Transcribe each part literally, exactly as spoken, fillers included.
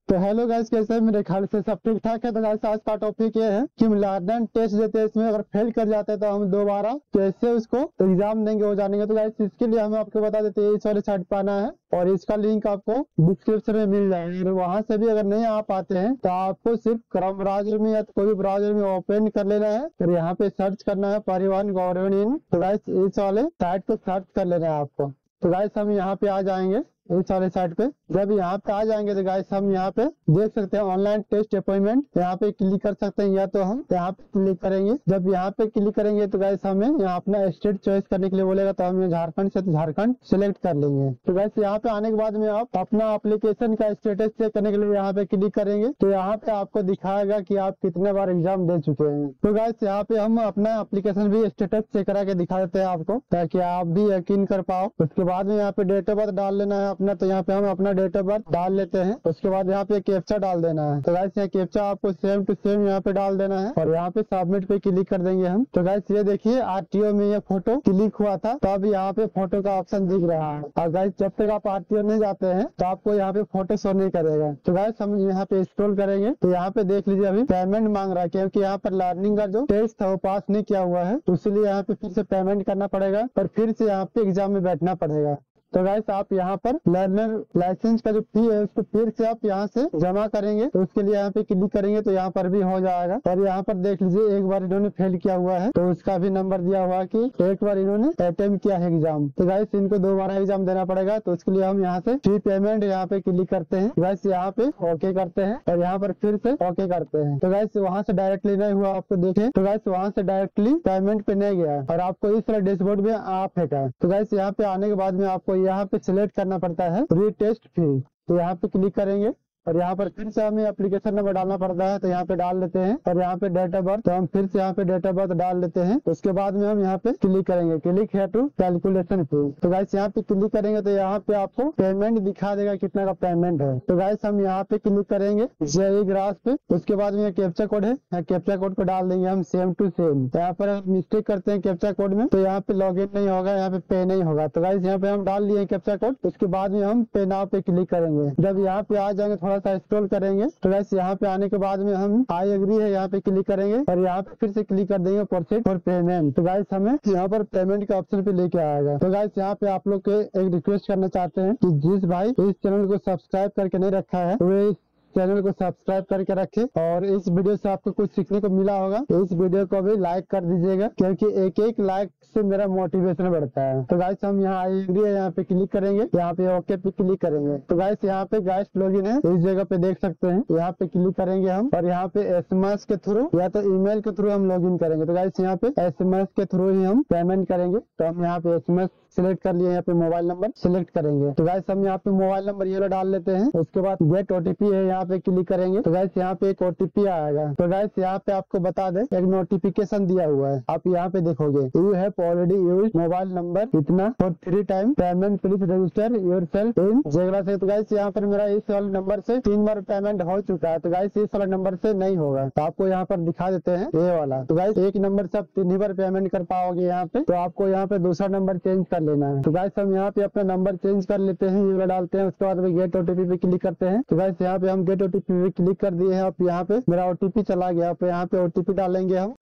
तो hello guys, कैसे हैं? मेरे ख्याल से सब ठीक ठाक है। तो गाइस आज का टॉपिक ये है कि हम लर्नर टेस्ट देते हैं, इसमें अगर फेल कर जाते हैं तो हम दोबारा कैसे उसको एग्जाम देंगे वो जानेंगे। तो गाइस इसके लिए हम आपको बता देते हैं, इस वाले साइट पर आना है और इसका लिंक आपको डिस्क्रिप्शन में मिल जाएगा। और वहां से भी अगर नहीं आ पाते हैं तो आपको सिर्फ क्रोम ब्राउजर में या तो कोई भी ब्राउजर में ओपन कर लेना है और यहाँ पे सर्च करना है परिवहन गवर्नमेंट इन। तो गाइस इस वाले साइट को सर्च कर लेना है आपको। तो गाइस हम यहाँ पे आ जाएंगे इस वाले साइट पे। जब यहाँ पे आ जाएंगे तो गाइस हम यहाँ पे देख सकते हैं ऑनलाइन टेस्ट अपॉइंटमेंट, यहाँ पे क्लिक कर सकते हैं या तो हम यहाँ पे क्लिक करेंगे। जब यहाँ पे क्लिक करेंगे तो गाइस हमें यहाँ अपना स्टेट चॉइस करने के लिए बोलेगा, तो हम झारखंड से तो झारखंड सिलेक्ट कर लेंगे। तो गाइस यहाँ पे आने के बाद में आप अपना एप्लीकेशन का स्टेटस चेक करने के लिए यहाँ पे क्लिक करेंगे तो यहाँ पे आपको दिखाएगा कि आप कितने बार एग्जाम दे चुके हैं। तो गाइस यहाँ पे हम अपना एप्लीकेशन भी स्टेटस चेक करा के दिखा देते हैं आपको, ताकि आप भी यकीन कर पाओ। उसके बाद में यहाँ पे डेट ऑफ बर्थ डाल लेना है अपना। तो यहाँ पे हम अपना डेट ऑफ बर्थ डाल लेते हैं। उसके बाद यहाँ पे कैप्चा डाल देना है। तो गाइस यहाँ कैप्चा आपको सेम टू सेम यहाँ पे डाल देना है और यहाँ पे सबमिट पे क्लिक कर देंगे हम। तो गाइस ये देखिए आरटीओ में ये फोटो क्लिक हुआ था, तो अब यहाँ पे फोटो का ऑप्शन दिख रहा है। और गाइस जब तक आप आरटीओ नहीं जाते हैं तो आपको यहाँ पे फोटो शो नहीं करेगा। तो गाइस हम यहाँ पे स्क्रॉल करेंगे तो यहाँ पे देख लीजिए अभी पेमेंट मांग रहा है, क्योंकि यहाँ पर लर्निंग का जो टेस्ट था वो पास नहीं किया हुआ है, तो इसलिए यहाँ पे फिर से पेमेंट करना पड़ेगा और फिर से यहाँ पे एग्जाम में बैठना पड़ेगा। तो गाइस आप यहाँ पर लर्नर लाइसेंस का जो फी है उसको फिर से आप यहाँ से जमा करेंगे। तो उसके लिए यहाँ पे क्लिक करेंगे तो यहाँ पर भी हो जाएगा। और यहाँ पर देख लीजिए एक बार इन्होंने फेल किया हुआ है तो उसका भी नंबर दिया हुआ है कि एक बार इन्होंने अटेम्प्ट किया है एग्जाम। तो गाइस इनको दोबारा एग्जाम देना पड़ेगा। तो उसके लिए हम यहाँ से फी पेमेंट यहाँ पे क्लिक करते हैं। गाइस यहाँ पे ओके करते हैं और यहाँ पर फिर से ओके करते हैं। तो गाइस वहाँ से डायरेक्टली नहीं हुआ आपको देखे, तो गाइस वहाँ से डायरेक्टली पेमेंट पे नहीं गया और आपको इस तरह डैशबोर्ड में आ फेंका। तो गाइस यहाँ पे आने के बाद में आपको यहाँ पे सिलेक्ट करना पड़ता है रीटेस्ट फी। तो यहाँ पे क्लिक करेंगे और यहाँ पर फिर से हमें एप्लीकेशन नंबर डालना पड़ता है, तो यहाँ पे डाल लेते हैं। और यहाँ पे डेट ऑफ बर्थ, तो हम फिर से यहाँ पे डेट ऑफ बर्थ डाल लेते हैं। उसके बाद में हम यहाँ पे क्लिक करेंगे, क्लिक है टू कैलकुलेशन फी। तो गाइस यहाँ पे क्लिक करेंगे तो यहाँ पे आपको पेमेंट दिखा देगा कितना का पेमेंट है। तो गाइस हम यहाँ पे क्लिक करेंगे जेई ग्रास पे। उसके बाद में कैप्चा कोड है, कैप्चा कोड को डाल देंगे हम सेम टू सेम। यहाँ पर हम मिस्टेक करते हैं कैप्चा कोड में तो यहाँ पे लॉग इन नहीं होगा, यहाँ पे पे नहीं होगा। तो गाइस यहाँ पे हम डाल दिए कैप्चा कोड। उसके बाद में हम पे नाउ पे क्लिक करेंगे। जब यहाँ पे आ जाएंगे थोड़ा सा स्क्रॉल करेंगे तो गाइस यहाँ पे आने के बाद में हम आई एग्री है यहाँ पे क्लिक करेंगे और यहाँ पे फिर से क्लिक कर देंगे प्रोसीड फॉर पेमेंट। तो गाइस हमें यहाँ पर पेमेंट के ऑप्शन पे लेके आएगा। तो गाइस यहाँ पे आप लोग के एक रिक्वेस्ट करना चाहते हैं कि जिस भाई इस चैनल को सब्सक्राइब करके नहीं रखा है तो वे चैनल को सब्सक्राइब करके रखे। और इस वीडियो से आपको कुछ सीखने को मिला होगा तो इस वीडियो को भी लाइक कर दीजिएगा, क्योंकि एक एक लाइक से मेरा मोटिवेशन बढ़ता है। तो गाइस हम यहाँ आई एग्री है यहाँ पे क्लिक करेंगे, यहाँ पे ओके पे क्लिक करेंगे। तो गाइस यहाँ पे गाइस लॉगिन है, इस जगह पे देख सकते हैं। यहाँ पे क्लिक करेंगे हम और यहाँ पे एसएमएस के थ्रू या तो ईमेल के थ्रू हम लॉगिन करेंगे। तो गाइस यहाँ पे एसएमएस के थ्रू ही हम पेमेंट करेंगे। तो हम यहाँ पे एसएमएस सिलेक्ट कर लिए, यहाँ पे मोबाइल नंबर सिलेक्ट करेंगे। तो गाइस हम यहाँ पे मोबाइल नंबर ये डाल लेते हैं। उसके बाद गेट ओटीपी है यहाँ पे क्लिक करेंगे। तो गाइस यहाँ पे एक ओटीपी आएगा। तो गाइस यहाँ पे आपको बता दे एक नोटिफिकेशन दिया हुआ है, आप यहाँ पे देखोगे you have already used mobile number इतना for three time payment, please register yourself in जेगरा से। तो गाइस यहाँ पर मेरा इस वाले नंबर से तीन बार पेमेंट हो चुका है। तो गाइस इस वाला नंबर से नहीं होगा, तो आपको यहाँ पर दिखा देते हैं ये वाला। तो गाइस एक नंबर से आप तीन ही बार पेमेंट कर पाओगे यहाँ पे, तो आपको यहाँ पे दूसरा नंबर चेंज कर लेना है। तो गाइस हम यहाँ पे अपना नंबर चेंज कर लेते हैं, ये डालते हैं। उसके बाद में गेट ओटीपी पे क्लिक करते हैं। तो गाइस यहाँ पे हम गेट ओटीपी पे क्लिक कर दिए हैं। अब यहाँ पे मेरा ओटीपी चला गया, अब यहाँ पे ओटीपी डालेंगे हम।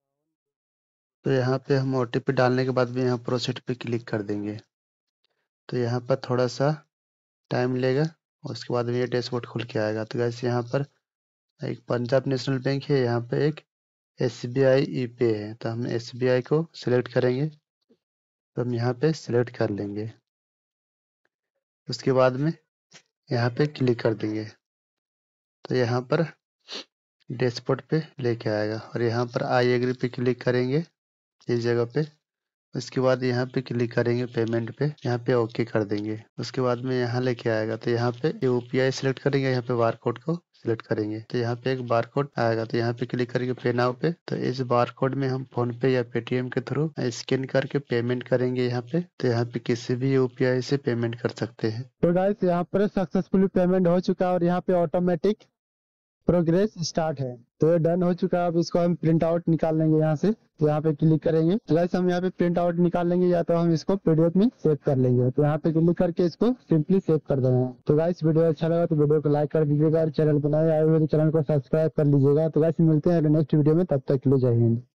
तो यहाँ पे हम ओटीपी डालने के बाद भी यहाँ प्रोसीड पे क्लिक कर देंगे। तो यहाँ पर थोड़ा सा टाइम लेगा, उसके बाद में ये डैशबोर्ड खुल के आएगा। तो गाइस यहाँ पर एक पंजाब नेशनल बैंक है, यहाँ पे एक एसबीआई ई पे है। तो हम एसबीआई को सिलेक्ट करेंगे, तो हम यहाँ पे सिलेक्ट कर लेंगे। उसके बाद में यहाँ पे क्लिक कर देंगे तो यहाँ पर डैशबोर्ड पे लेके आएगा और यहाँ पर आई एग्री पे क्लिक करेंगे इस जगह पे। उसके बाद यहाँ पे क्लिक करेंगे पेमेंट पे, यहाँ पे ओके कर देंगे। उसके बाद में यहाँ लेके आएगा तो यहाँ पे यूपीआई सिलेक्ट करेंगे, यहाँ पे बार कोड को सिलेक्ट करेंगे। तो यहाँ पे एक बार कोड आएगा, तो यहाँ पे क्लिक करेंगे पे नाउ पे। तो इस बार कोड में हम फोन पे या पेटीएम के थ्रू स्कैन करके पेमेंट करेंगे यहाँ पे। तो यहाँ पे किसी भी यूपीआई से पेमेंट कर सकते हैं। तो गाइस यहाँ पर सक्सेसफुली पेमेंट हो चुका है और यहाँ पे ऑटोमेटिक प्रोग्रेस स्टार्ट है। तो ये डन हो चुका है। अब इसको हम प्रिंट आउट निकाल लेंगे यहाँ से, तो यहाँ पे क्लिक करेंगे। तो गाइस हम यहाँ पे प्रिंट आउट निकाल लेंगे या तो हम इसको पीडीएफ में सेव कर लेंगे। तो यहाँ पे क्लिक करके इसको सिंपली सेव कर देना है। तो गाइस वीडियो अच्छा लगा तो वीडियो को लाइक कर दीजिएगा और चैनल बनाए आए हुए तो चैनल को सब्सक्राइब कर लीजिएगा। तो गाइस मिलते हैं नेक्स्ट वीडियो में, तब तक के लिए जय हिंद।